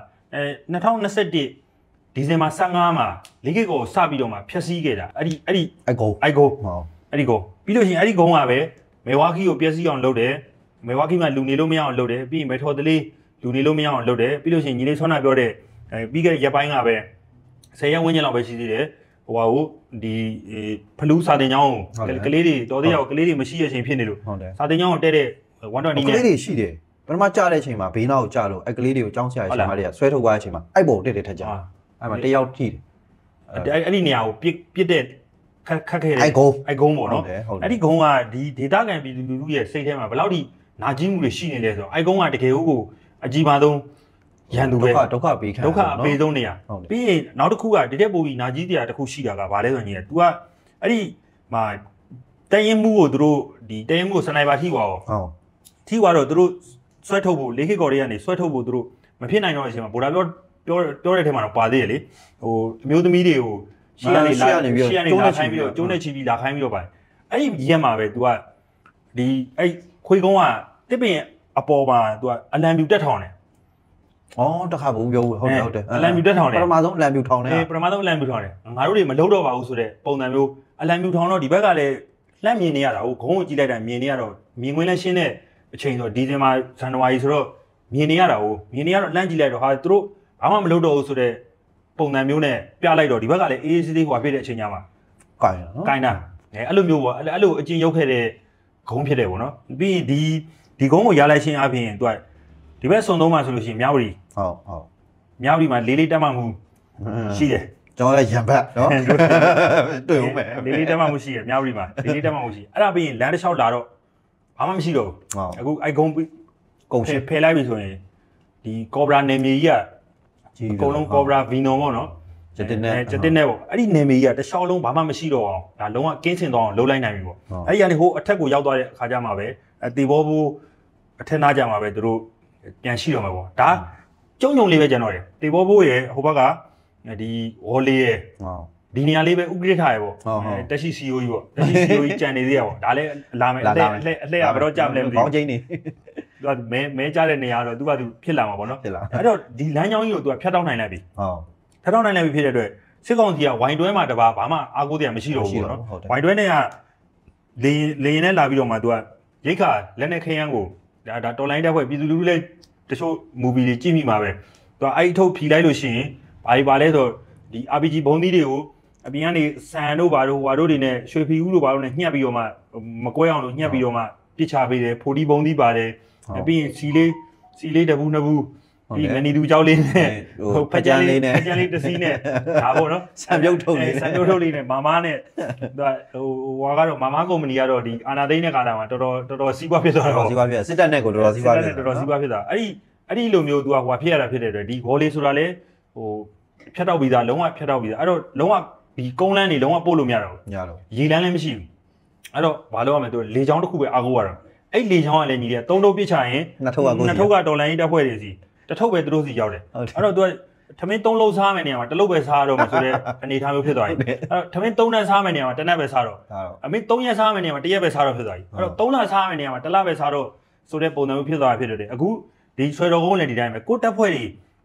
2021ဒီဇင်ဘာ15မှာလေးခေတ်ကောစပြီးတော့မှဖျက်ဆီးခဲ့တာအဲ့ဒီအကုန်းပြီးလို့ရှိရင်အဲ့ဒီကုန်းကပဲမေဝါခီကိုပျက်စီးအောင်လုပ်တယ်မေဝါခီမှာလူနေလို့မရအောင်လုပ်တယ်ပြီးရင်မေထော်တလေးလူနေလို့မရအောင်လုပ်တယ်ပြီးလို့ရှိရင်ညီလေးဆွမ်းနာပြောတဲ့ပြီးခဲ့တဲ့ရက်ပိုင်းကပဲ10ရက်ဝန်းကျင်လောက်ပဲရှိသေးတယ်ဟိုဟာကိုဒီဖလူးစာတင်ကျောင်းကိုကလေးတွေတော်သေးရောကလေးတွေမရှိတဲ့အချိန်ဖြစ်နေလို့စာတင်ကျောင်းကိုတဲ့120နဲ့ကလေးတွေရှိတယ်ပထမကြားတဲ့အချိန်မှာဘေးနောက်ကိုကြားလို့အဲ့ကလေးတွေကိုကျောင်းဆရာရှင်မတွေကဆွဲထုတ်သွားတဲ့အချိန်မှာအဲ့ပေါ်တက်ထက်ကြအဲ့မှာတယောက်ထိတယ်အဲ့ဒီနေရာကိုပြစ်တဲ့ခက်ခဲ့တယ်အဲ့ဂုံးပေါ့နော်အဲ့ဒီဂုံးကဒီဒေတာကန်ပြည်သူလူထုရဲ့စိတ်ထဲမှာဘယ်လောက်ထိနာကျင်မှုတွေရှိနေလဲဆိုတော့အဲ့ဂုံးကတကယ်ကိုအကြီးပါဆုံးရန်သူပဲဒုက္ခပေးခံဒုက္ခအပေးဆုံးနေရပြီးရင်နောက်တစ်ခုကတကယ်ပို့ပြီးနာကြီးတရားတစ်ခုရှိတာကဘာလဲဆိုရင် तू ကအဲ့ဒီမှာတရင်မှုကိုသူတို့ဒီတရင်မှုကိုစနိုက်ပါထိသွားအောင်ထိသွားတော့သူတို့ဆွဲထုတ်ဖို့လေးခေတ်ကော်တွေကနေဆွဲထုတ်ဖို့သူတို့မဖြစ်နိုင်တော့တဲ့အချိန်မှာဗိုလ်ဒါပြောတဲ့ထဲမှာတော့ပါသေးတယ်လေဟိုအမျိုးသမီးတွေကိုရှေ့ကနေလာခိုင်းပြီးတော့ကျုံးနေချီပြီးလာခိုင်းပြီးတော့ပါအဲ့ဒီရက်မှာပဲ तू ကဒီအဲ့ခွေးကုန်းကတစ်ပင်အပေါ်မှာ तू ကအလံပြူတက်ထောင်တယ်တခါဘူးပြောဟုတ်တယ်အလံပြူတက်ထောင်တယ်ပထမဆုံးအလံပြူထောင်တယ်ပထမဆုံးအလံပြူထောင်တယ်ငါတို့တွေမလုပ်တော့ပါဘူးဆိုတဲ့ပုံစံမျိုးအလံပြူထောင်တော့ဒီဘက်ကလည်းလှမ်းမြင်နေရတာဟိုဂုံးကိုကြည့်လိုက်တာမြင်နေရတော့မြင်ခွင့်လည်းရှင်းတဲ့အချိန်ဆိုဒီဇင်ဘာဇန်နဝါရီဆိုတော့မြင်နေရတာဟိုမြင်နေရတော့လှမ်းကြည့်လိုက်တော့ဟာသူတို့ဘာမှမလုပ်တော့ဘူးဆိုတဲ့ပုံစံမျိုးနဲ့ပြလိုက်တော့ဒီဘက်ကလည်းအေးအေးဆေးဆေးဟိုဖြစ်တဲ့အချိန်ညမှာကိုင်းတာအဲ့လိုမျိုးပေါ့အဲ့လိုအကျဉ်းရုပ်ခဲ့တဲ့ဂုံးဖြစ်တယ်ပေါ့နော်ပြီးရင်ဒီဂုံးကိုရလိုက်ရှင်းအပြင်သူကဒီဘက်စုံသုံးမှာဆိုလို့ရှိရင်မြဝတီမြဝတီမှာလေးတက်မှမှုရှိတယ်ကျွန်တော်လည်းရံဘတ်နော်တွေ့ဦးမယ်လေးတက်မှမှုရှိတယ်မြဝတီမှာလေးတက်မှမှုရှိအဲ့ဒါပြီးရင်လမ်းတစ်လျှောက်လာတော့ဘာမှမရှိတော့ဘူးအခုအဲ့ကုန်းရှင်းဖယ်လိုက်ပြီဆိုရင်ဒီကော်ဘရာနယ်မြေကြီးကအကုန်လုံးကော်ဘရာဗီနိုပေါ့နော်ကျတင်နဲ့ပေါ့အဲ့ဒီနယ်မြေကြီးကတစ်လျှောက်လုံးဘာမှမရှိတော့အောင်ဒါလုံးဝကင်းစင်သွားအောင်လုပ်လိုက်နိုင်ပြီပေါ့အဲ့ဒီကနေဟိုအထက်ကိုရောက်သွားတဲ့အခါကျမှပဲတေဘောဘူးအထက်နားကြမှာပဲသူတို့ပြန်ရှိတော့မှာပေါ့ဒါကျုံလေးပဲကျန်တော့တယ်တေဘောဘိုးရဲ့ဟိုဘက်ကဒီဝေါ်လေးရဲ့ဒီနေရာလေးပဲဥပဒေထားရပေါ့တက်ရှိ CEO ကြီးပေါ့တက်ရှိ CEO ကြီးကြံနေသေးရပေါ့ဒါလည်းလာမယ်အလှကဘယ်တော့ကြမလဲမသိဘူးခေါင်းချင်းနေသူကမဲကြတဲ့နေရာတော့သူကသူဖြစ်လာမှာပေါ့နော်အဲ့တော့ဒီလမ်းကြောင်းကြီးကိုသူကဖြတ်တောက်နိုင်လိုက်ပြီဖြတ်တောက်နိုင်လိုက်ပြီဖြစ်တဲ့အတွက်စစ်ကောင်စီကဝိုင်တွဲမှာတပါဘာမှအားကိုးတရားမရှိတော့ဘူးပေါ့နော်ဝိုင်တွဲနဲ့ကလေရင်နဲ့လာပြီးတော့မှသူကရိတ်ခါလက်နဲ့ခရမ်းကိုဒါတော်လိုင်းတက်ဖွဲ့ပြည်သူလူထုလည်းတချို့မူဗီတွေကြည့်မိမှာပဲသူကအဲ့အထုပ်ဖြီလိုက်လို့ရှိရင်ဘာလဲဆိုဒီ RPG ဘုံသီးတွေကိုအပြင်ကနေစံတို့ဘာတို့ဟွာတို့တွေနဲ့ရွှေဖီဦးတို့ဘာတို့နဲ့ညှက်ပြီးတော့မှမကွဲအောင်လို့ညှက်ပြီးတော့မှပစ်ချပေးတယ်ဖိုဒီဘုံသီးပါတယ်ပြီးရင်စီလေးတဘူးနှစ်ဘူးဒီငနီသူเจ้าလေးနဲ့ဟိုဖက်ကြမ်းလေးတစ်စီးနဲ့ဒါပေါ့နော်စံပြုတ်ထုတ်လေးနဲ့မာမာနဲ့သူကဟိုကတော့မာမာကုမ္ပဏီကတော့ဒီအာနာသိန်းတဲ့ကာလမှာတော်တော်စီးပွားဖြစ်သွားတော့စီးပွားဖြစ်စစ်တပ်နဲ့ကိုတော်တော်စီးပွားဖြစ်တာအဲ့ဒီလိုမျိုးသူကဟိုဖြစ်ရတာဖြစ်တဲ့အတွက်ဒီဂေါ်လေးဆိုတာလေဟိုဖြတ်တောက်ပြီးသားလုံးဝဖြတ်တောက်ပြီးသားအဲ့တော့လုံးဝဒီကုန်းလန်းတွေလုံးဝပို့လို့မရတော့ဘူးရေလန်းလည်းမရှိဘူးအဲ့တော့ဘာလို့ရမလဲသူလေချောင်းတစ်ခုပဲအားကိုးရတော့အဲ့လေချောင်းကလည်းညီလေး3ထုပ်ပြစ်ချရင်2ထုပ်ကဒေါ်လာကြီးတက်ဖွဲ့တွေစီတစ်ထုပ်ပဲသူတို့စီရောက်တယ်အဲ့တော့သူကထမင်း3လုံးစားမယ်နေရာမှာတစ်လုံးပဲစားတော့မှာဆိုတဲ့အနေအထားမျိုးဖြစ်သွားပြီအဲ့တော့ထမင်း3နဲ့စားမယ်နေရာမှာတစ်နက်ပဲစားတော့အမေ3ရက်စားမယ်နေရာမှာ1ရက်ပဲစားတော့ဖြစ်သွားပြီအဲ့တော့3လစားမယ်နေရာမှာ1လပဲစားတော့ဆိုတဲ့ပုံစံမျိုးဖြစ်သွားတာဖြစ်တယ်အခုဒီဆွဲတော်ကုန်းလည်းဒီတိုင်းပဲကိုတက်ဖွဲ့တွေ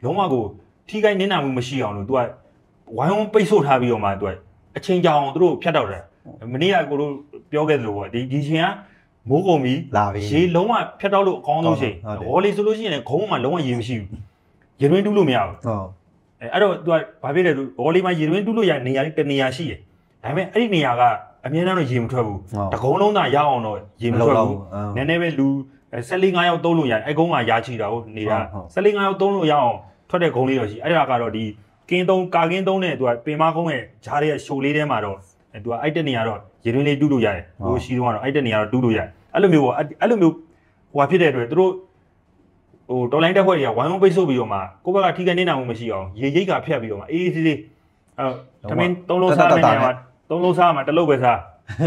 လုံးဝကိုထိခိုက်နစ်နာမှုမရှိအောင်လို့သူကဝိုင်းဝန်းပိတ်ဆို့ထားပြီးတော့မှသူကအချိန်ကြာအောင်သူတို့ဖြတ်တော့တယ်မနေ့ကကိုတို့ပြောခဲ့သလိုပေါ့ဒီချိန်ကမိုးကုန်ပြီရေလုံးဝဖြတ်တော့လို့အကောင်းဆုံးချိန်ဝေါ်လီဆိုလို့ရှိရင်လည်းခုံးမှာလုံးဝရေမရှိဘူးရေတွင်းတူးလို့မရဘူးအဲ့တော့သူကဘာဖြစ်လဲသူဝေါ်လီမှာရေတွင်းတူးလို့ရနေရာတနေရာရှိတယ်ဒါပေမဲ့အဲ့ဒီနေရာကအမြဲတမ်းတော့ရေမထွက်ဘူးတကုံးလုံးသာရအောင်တော့ရေမထွက်ဘူးနည်းနည်းပဲလူ14-15ယောက်သုံးလို့ရတယ်အဲ့ကုန်းကရာချီတာဟုတ်နေတာ14-15ယောက်သုံးလို့ရအောင်ထွက်တဲ့ဂုံးလေးတော့ရှိအဲ့ဒါကတော့ဒီကင်းသုံးကာကင်းသုံးနဲ့သူကပင်မကုန်းရဲ့ဂျားရဲ့ရှိုလေးထဲမှာတော့သူကအဲ့တဲ့နေရာတော့ရေတွင်းလေးတူးလို့ရတယ်ဟိုရှိတော့အဲ့တဲ့နေရာတော့တူးလို့ရတယ်အဲ့လိုမျိုးပေါ့အဲ့လိုမျိုးဟိုဖြစ်တဲ့အတွက်သူတို့ဟိုတော်လိုင်းတက်ဖွဲ့တွေကဝိုင်းဝန်းပိတ်ဆို့ပြီးတော့မှကိုယ့်ဘက်ကထိခိုက်နေတာမှမရှိအောင်ရေရိတ်ကဖြတ်ပြီးတော့မှအေးအေးဆေးဆေးအဲ့သမင်း3လုံးစားတဲ့နေရာမှာ3လုံးစားမှာ1လုံးပဲစား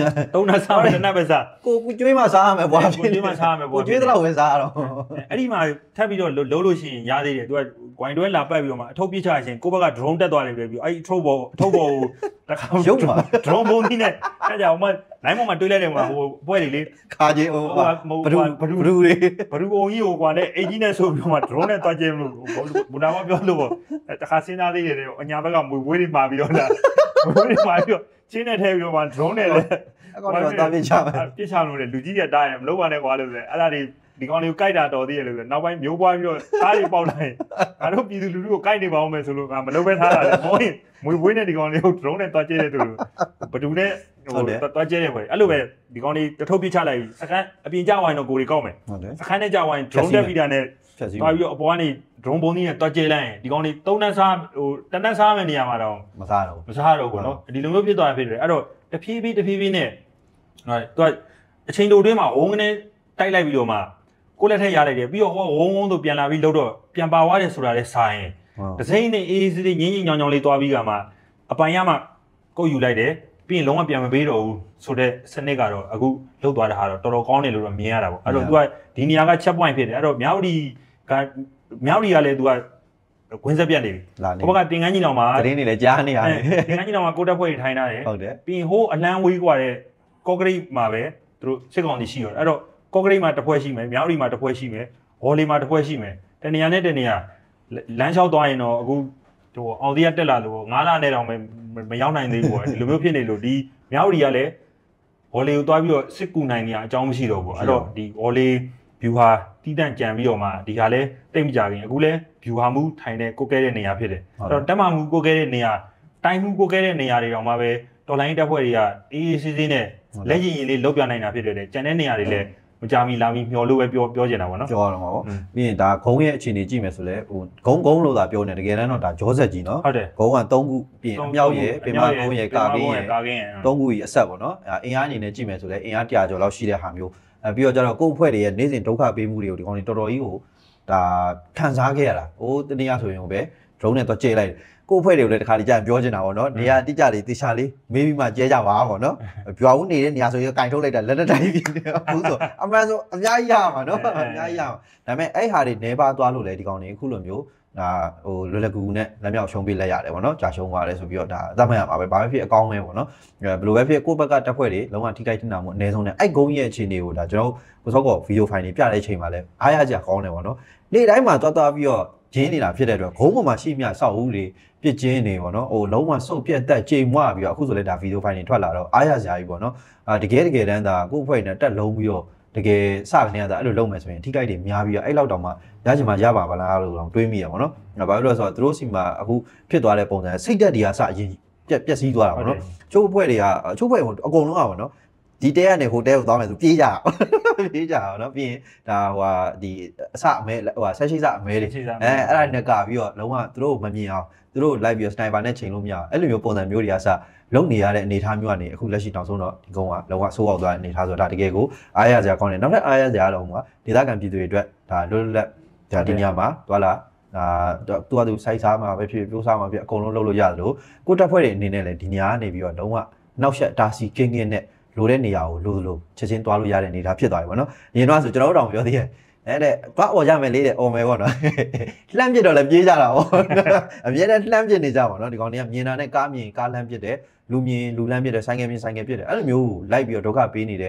3နှစ်စားမယ်2နှစ်ပဲစားကိုကျွေးမှစားရမယ်ကွာကိုကျွေးမှစားရမယ်ကိုကျွေးတော့ပဲစားရတော့အဲ့ဒီမှာထပ်ပြီးတော့လုံးလို့ရှိရင်ရသေးတယ်သူကဂွိုင်တွဲလာပတ်ပြီးတော့မှအထုပ်ပြချရှင်ကိုယ့်ဘက်က drone တက်သွားတယ်ပြီးအဲ့ဒီအထုပ်ပေါ်ကိုတခါရုပ်မှာ drone ပုံကြီးနဲ့အဲ့ကြောင့်မှလိုင်းပေါ်မှာတွေးလိုက်တယ်မှာဟိုပွဲတွေလေခါကြီးဟိုဘဒူတွေဘဒူအုံကြီးဟိုကွာနဲ့အင်ဂျင်နဲ့ဆိုပြီးတော့မှ drone နဲ့တွားကျင်းလို့ဘူနာမပြောလို့ပေါ့တခါစဉ်းစားသေးတယ်အညာဘက်ကမွေဝေးတွေမှာပြီးတော့လာမွေဝေးတွေမှာပြီးတော့ချင်းနဲ့ထဲပြီးတော့မှ drone နဲ့လည်းအကောင်တော့တာပြချမယ်ပြချလို့လေလူကြီးကတားရင်မလုပ်ပါနဲ့ကွာလို့ဆိုအဲ့ဒါဒီကောင်လေးကိုကြိုက်တာတော်သေးတယ်လို့ဆိုနောက်ပိုင်းမျိုးပွားပြီးတော့သားတွေပေါက်လိုက်ငါတို့ပြည်သူလူထုကိုကြိုက်နေပါအောင်မယ်ဆိုလို့ငါမလုပ်ပဲထားတာလေမောရင်မွေပွေးနဲ့ဒီကောင်လေးကို drone နဲ့တွားကျဲတဲ့သူဘဒူနဲ့ဟိုတွားကျဲတဲ့ခွဲအဲ့လိုပဲဒီကောင်လေးတထုပ်ပြချလိုက်စကန်အပြင်ကြဝိုင်းတော့ကိုယ်တွေကောက်မယ်စကန်နဲ့ကြဝိုင်း drone တက်ပြီးတာနဲ့တွားပြီးတော့အပေါ်ကနေ drone ပုံကြီးနဲ့တွားကျဲလိုက်ရင်ဒီကောင်လေး3နှန်းစားဟိုတန်းစားမယ့်နေရာမှာတော့မစားတော့ဘူးနော်ဒီလိုမျိုးဖြစ်သွားတာဖြစ်တယ်အဲ့တော့တဖြည်းဖြည်းနဲ့သူကအချိန်တိုတွင်းမှာဝုန်းကနေတိုက်လိုက်ပြီးတော့မှကိုလက်ထက်ရလိုက်တယ်ပြီးတော့ဟောဝုန်းဆိုပြန်လာပြီးလို့တော့ပြန်ပါသွားတယ်ဆိုတာလဲစာရင်ဒစိမ့်နဲ့အေးအေးဆေးငင်းညောင်လေးသွားပြီးကမှအပိုင်ရမှကုတ်ယူလိုက်တယ်ပြီးရင်လုံးဝပြန်မပေးတော့ဘူးဆိုတဲ့စနစ်ကတော့အခုလုတ်သွားတာဟာတော့တော်တော်ကောင်းတယ်လို့တော့မြင်ရတာပေါ့အဲ့တော့သူကဒီနေရာက check point ဖြစ်တယ်အဲ့တော့မြောက်ဒီကလည်းသူကဝင်းဆက်ပြတ်နေပြီဟိုဘက်ကတင်ကန်းကြီးတော်မှာတင်းနေလဲကြားနေရတယ်တင်ကန်းကြီးတော်မှာကိုတက်ဖွဲ့ထိုင်ထားတယ်ဟုတ်တယ်ပြီးရင်ဟိုအလန်းဝေးกว่าတဲ့ကော့ကရိတ်မှာပဲသူတို့စစ်ကောင်စီရှိတော့အဲ့တော့ကော့ကရိတ်မှာတစ်ဖွဲ့ရှိမယ်မြောက်ဒီမှာတစ်ဖွဲ့ရှိမယ်ဝေါ်လီမှာတစ်ဖွဲ့ရှိမယ်တနေရာနဲ့တနေရာလမ်းလျှောက်သွားရင်တော့အခုဟိုအောင်ဒီကတက်လာလို့9လနဲ့တောင်မရောက်နိုင်သေးဘူးပေါ့ဒီလိုမျိုးဖြစ်နေလို့ဒီမြောက်ဒီကလည်းဝေါ်လီကိုသွားပြီးတော့စစ်ကူနိုင်နေရအကြောင်းမရှိတော့ဘူးအဲ့တော့ဒီဝေါ်လီဗျူဟာတီးတန့်ကြံပြီးတော့မှဒီဟာလဲတိတ်မကြခင်အခုလဲဗျူဟာမှုထိုင်တဲ့ကိုကဲတဲ့နေရာဖြစ်တယ်အဲ့တော့တက်မှမှုကိုကဲတဲ့နေရာတိုင်းမှုကိုကဲတဲ့နေရာတွေတောင်မှပဲတော်လိုင်းတက်ဖွဲ့တွေကအေးအေးဆေးဆေးနဲ့လက်ရည်ရည်လေးလုတ်ပြနိုင်တာဖြစ်တယ်ကြံတဲ့နေရာတွေလည်းမကြမီလာပြီးမျောလို့ပဲပြောချင်တာပေါ့နော်ပြောရတော့မှာပေါ့ပြီးရင်ဒါဂုံးရဲ့အခြေအနေကြည့်မယ်ဆိုလဲဟိုဂုံးလို့သာပြောနေတကယ်တမ်းတော့ဒါဂျောဆက်ကြီးနော်ဟုတ်တယ်ဂုံးက3ခုပြီးရင်အမြောက်ရဲ့ပင်မဂုံးရဲ့ကာကင်းရဲ့3ခုကြီးအဆက်ပေါ့နော်အင်အားအနေနဲ့ကြည့်မယ်ဆိုလဲအင်အား100ကျော်လောက်ရှိတဲ့ဟာမျိုးပြီးတော့ကျတော့ကိုယ့်အဖွဲ့တွေရဲ့နေ့စဉ်ဒုက္ခပေးမှုတွေကိုဒီကောင်တွေတော်တော်ကြီးကိုဒါခံစားခဲ့ရတာဟိုတနည်းအားဆိုရင်ပဲ drone နဲ့တော့ကြဲလိုက်ကိုယ့်အဖွဲ့တွေကိုလည်းတစ်ခါတည်းကြာပြောချင်တာပေါ့နော်နေရာတိကျလေးတေချာလေးမေးပြီးမှကျဲကြပါပေါ့နော်ပြောင်းနေတဲ့နေရာဆိုရင်ကင်ထုတ်လိုက်တာလက်တိုင်းပြင်းနေဘူးဆိုအမှန်ဆိုအများကြီးရမှာနော်အများကြီးရမှာဒါပေမဲ့အဲ့ဟာတွေနေပါသွားလို့လေဒီကောင်တွေအခုလိုမျိုးဒါဟိုလွယ်ကူနဲ့လက်မြောက်ရှုံးပေးလိုက်ရတယ်ပေါ့နော်ကြာရှုံးသွားတယ်ဆိုပြီးတော့ဒါအသက်မှတ်ရမှာပဲဘာပဲဖြစ်အကောင်းပဲပေါ့နော်ဘယ်လိုပဲဖြစ်ကိုယ့်ဘက်ကတက်ဖွဲ့တွေလုံးဝထိခိုက်တင်တာမို့အနည်းဆုံးနဲ့အဲ့ဂုံးရဲ့အခြေအနေကိုဒါကျွန်တော်ကိုစောကောဗီဒီယိုဖိုင်တွေပြတဲ့အချိန်မှာလဲအားရကြကောင်းတယ်ပေါ့နော်နေ့တိုင်းမှာသွားပြီးတော့ဂျင်းနေတာဖြစ်တဲ့အတွက်ဂုံးပေါ်မှာရှိမြဆောက်ဦးတွေပြစ်ကျင်းနေပေါ့နော်ဟိုလုံးဝစုပ်ပြက်တက်ချိန်မွားပြီးတော့အခုဆိုလဲဒါဗီဒီယိုဖိုင်တွေထွက်လာတော့အားရစရာကြီးပေါ့နော်တကယ်တမ်းဒါကိုယ့်အဖွဲ့နဲ့တက်လုံးပြီးတော့တကယ်စကနေရတာအဲ့လိုလုပ်မယ်ဆိုရင်ထိခိုက်တွေများပြီးတော့အဲ့လောက်တောင်မှရချင်မှရပါပါလားလို့တော့တွေးမိရပါတော့။ဘာလို့လဲဆိုတော့သူတို့စီမှာအခုဖြစ်သွားတဲ့ပုံစံစိတ်သက်တွေကစအရင်ပျက်စီးသွားတာပေါ့နော်။ချိုးအဖွဲ့တွေကအကုန်လုံးကပေါ့နော်။ဒီတဲကနေဟိုတဲကိုသွားမယ်ဆိုပြေးကြအောင်နော်ပြီးရင်ဒါဟိုဟာဒီအစအမဲဟိုဟာဆက်ရှိစအမဲတွေအဲ့ဒါနဲ့ကပြီးတော့လုံးဝသူတို့မမြင်အောင်သူတို့လိုက်ပြီးတော့စနိုက်ပါနဲ့ချိန်လို့မရအောင်အဲ့လိုမျိုးပုံစံမျိုးတွေကစလုံနေရတဲ့အနေအထားမျိုးကနေအခုလက်ရှိတောင်ဆုံးတော့ဒီကောင်ကလုံးဝဆိုးအောင်သွားတဲ့အနေအထားဆိုတော့ဒါတကယ်ကိုအားရစရာကောင်းတယ်နောက်ထပ်အားရစရာတော့ကဒေသခံပြည်သူတွေအတွက်ဒါလွတ်လပ်ဒါဒီညမှာသွားလာသူစိုက်စားမှာပဲဖြစ်ပြိုးစားမှာဖြစ်အကုန်လုံးလုပ်လို့ရတယ်လို့ကိုတက်ဖွဲ့တွေအနေနဲ့လည်းဒီညကနေပြီးတော့လုံးဝနောက်ဆက်တာစီကင်းနဲ့လိုတဲ့နေရာကိုလိုချက်ချင်းသွားလို့ရတဲ့အနေအထားဖြစ်သွားပြီပေါ့နော်အရင်တော့ဆိုကျွန်တော်တို့တောင်ပြောသေးတယ်အဲ့တဲ့သွားអော်ရမယ်လေးတဲ့អော်မယ်ပေါ့နော်လှမ်းပစ်တော့လည်းပြေးကြတာပေါ့အမြဲတမ်းလှမ်းပစ်နေကြပါတော့ဒီကောင်တွေကမြင်တာနဲ့ကားမြင်ကားလှမ်းပစ်တယ်လူမြင်လူလှမ်းပစ်တယ်ဆိုင်ကယ်မြင်ဆိုင်ကယ်ပစ်တယ်အဲ့လိုမျိုးလိုက်ပြီးတော့ဒုက္ခပေးနေတဲ့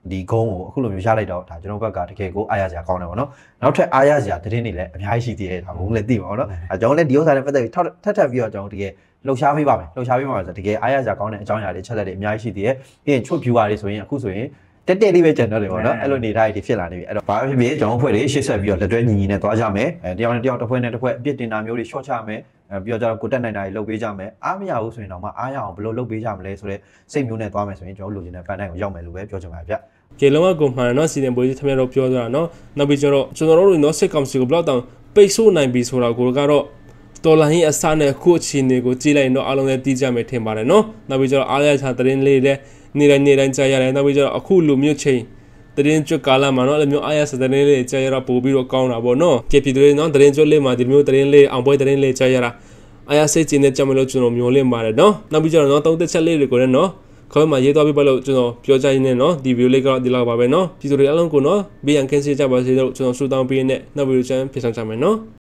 ဒီကုန်းကိုအခုလိုမျိုးရလိုက်တော့ဒါကျွန်တော်ဘက်ကတကယ်ကိုအားရစရာကောင်းတယ်ပေါ့နော်နောက်ထပ်အားရစရာသတင်းတွေလည်းအများကြီးရှိသေးတယ်ဒါဘုံလည်းသိပါအောင်နော်အဲကျွန်တော်လည်းဒီဥစ္စာနဲ့ပတ်သက်ပြီးထပ်ပြီးတော့ကျွန်တော်တကယ်လှုပ်ရှားပေးပါမယ်လှုပ်ရှားပေးပါမယ်ဆိုတကယ်အားရစရာကောင်းတဲ့အကြောင်းအရာတွေချက်လက်တွေအများကြီးရှိသေးတယ်ပြီးရင်ချွတ် viewer တွေဆိုရင်အခုဆိုရင်တက်တက်လေးပဲကျန်တော့တယ်ပေါ့နော်အဲ့လိုနေတိုင်းတွေဖြစ်လာနေပြီအဲ့တော့ဘာဖြစ်ဖြစ်ကျွန်တော်ဖွဲ့တွေရှေ့ဆက်ပြီးတော့လက်တွဲညီညီနဲ့သွားကြမယ်တယောက်နဲ့တယောက်တစ်ဖွဲ့နဲ့တစ်ဖွဲ့အပြစ်တင်တာမျိုးတွေရှော့ချမယ်ပြီးတော့ကိုတက်နိုင်တာတွေလုပ်ပေးကြမယ်အားမရဘူးဆိုရင်တော့မှအားရအောင်ဘယ်လိုလုပ်ပေးကြမလဲဆိုတော့စိတ်မျိုးနဲ့သွားမယ်ဆိုရင်ကျွန်တော်လိုချင်တဲ့ပန်းတိုင်းကိုရောက်မယ်လို့ပဲပြောချင်ပါတယ်ဗျကျေလုံးကကိုမှန်နော်စီတင်ပွဲကြီးထမင်းတော့ပြောကြတာနော်နောက်ပြီးကျွန်တော်တို့နော်စစ်ကောင်စီကိုဘလောက်တောင်ပိတ်ဆို့နိုင်ပြီဆိုတာကိုကတော့တော်လိုင်းရဲ့အစနဲ့အခုအခြေအနေကိုကြည့်လိုက်တော့အားလုံးလည်းသိကြမယ်ထင်ပါတယ်နော်နောက်ပြီးကျွန်တော်အားရချသတင်းလေးလည်းနေတိုင်းကြားရတယ်နောက်ပြီးကျွန်တော်အခုလူမျိုးချင်းသတင်းကျွတ်ကာလာမှာနော်အဲ့လိုမျိုးအားရစသတင်းလေးကြားရတော့ပို့ပြီးတော့ကောင်းတာပေါ့နော်ကြည့်ပြီးတော့နော်သတင်းကျွတ်လေးမှာဒီမျိုးသတင်းလေးအောင်ပွဲသတင်းလေးကြားရတာအားရစိတ်ကျင်းတဲ့ကြောင့်မလို့ကျွန်တော်မျိုးလင့်ပါတယ်နော်နောက်ပြီးကျွန်တော်နော်သုံးသက်ချက်လေးတွေကိုလည်းနော်ခေါင်းမှာရေးသွားပြပါလို့ကျွန်တော်ပြောကြရင်းနဲ့နော်ဒီဗီဒီယိုလေးကတော့ဒီလောက်ပါပဲနော်ဒီဆိုတွေအလုံးကိုနော်ဘေးရန်ကင်းစေကြပါစေလို့ကျွန်တော်ဆုတောင်းပေးနေနောက်ဗီဒီယိုချမ်းဖြစ်ဆောင်ကြမယ်နော်